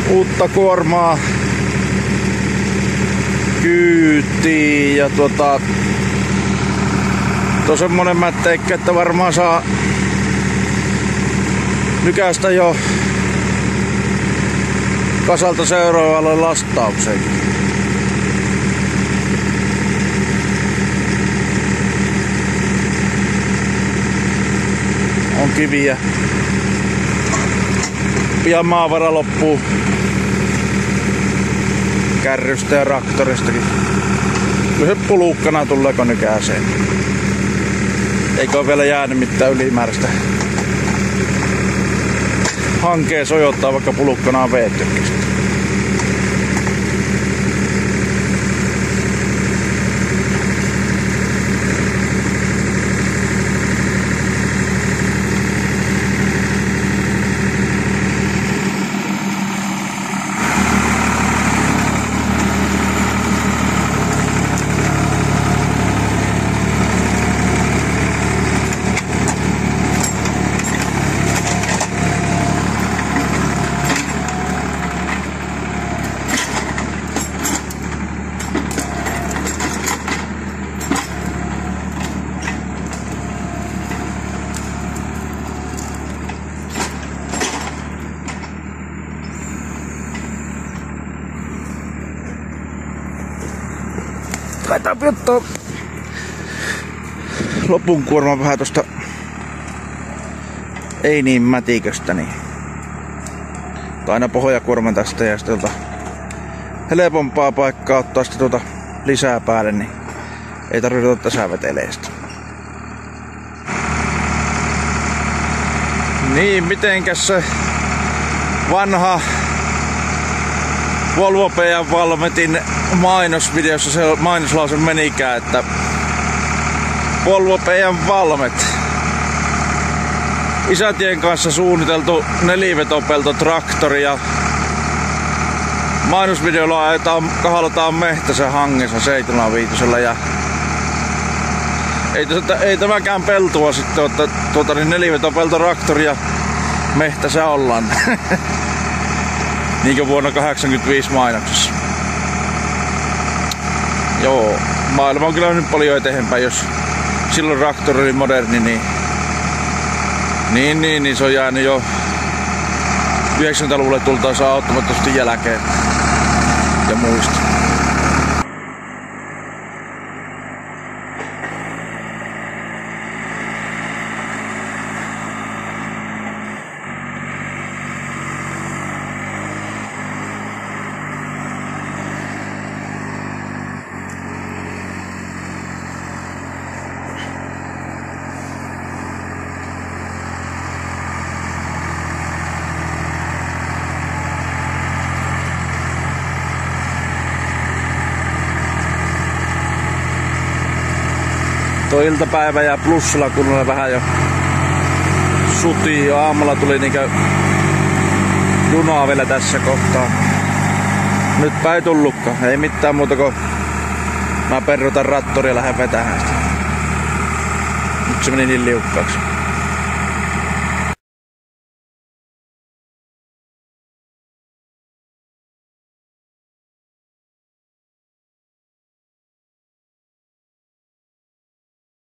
uutta kuormaa kyytiin ja tuo semmonen mätteikkä, että varmaan saa nykäistä jo kasalta seuraavalle lastaukseen. On kiviä. Pian maavara loppuu kärrystä ja traktoristakin. Kyllä se pulukkana tuleeko nykääseen. Eikä ole vielä jäänyt mitään ylimääräistä hankeen sojottaa, vaikka pulukkana on veettykin. Laitetaan ottaa lopun kuorman vähän tosta ei niin mätiköstä, niin aina pohjakuorman tästä ja sitten helpompaa paikkaa ottaa sitten lisää päälle, niin ei tarvitse tässä vetelee sitä. Niin, mitenkäs se vanha Volvo PM Valmetin mainosvideossa se mainoslause menikään, että Volvo PM Valmet. Isätien kanssa suunniteltu nelivetopeltotraktori ja mainosvideolla kahalataan Mehtäsen hangessa 75 ja ei tämäkään peltua sitten, että nelivetopeltotraktori ja Mehtässä ollaan. Niin kuin vuonna 1985 mainoksessa. Joo, maailma on kyllä nyt paljon eteenpäin, jos silloin traktori oli moderni, niin se on jäänyt jo 90-luvulle tultaessa automaattisesti jälkeen ja muista. Tuo iltapäivä ja plussalla kunnolla vähän jo sutii. Aamulla tuli niinkö junaa vielä tässä kohtaa. Nytpä ei tullutkaan. Ei mitään muuta kuin mä perrutan rattoria ja lähden vetämään sitä. Nyt se meni niin liukkaaksi.